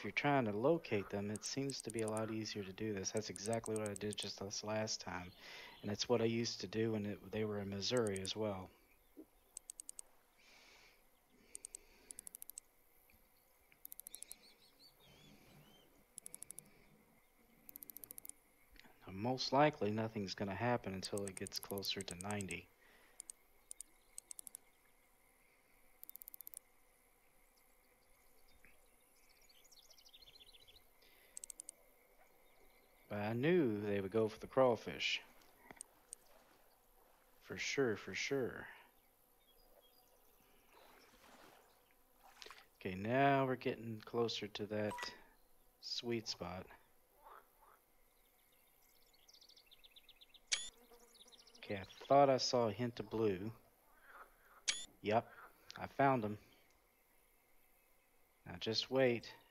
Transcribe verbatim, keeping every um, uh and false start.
if you're trying to locate them, it seems to be a lot easier to do this. That's exactly what I did just this last time. And it's what I used to do when it, they were in Missouri as well. Now, most likely nothing's going to happen until it gets closer to ninety. But I knew they would go for the crawfish. For sure, for sure. Okay, now we're getting closer to that sweet spot. Okay, I thought I saw a hint of blue. Yep, I found them. Now just wait.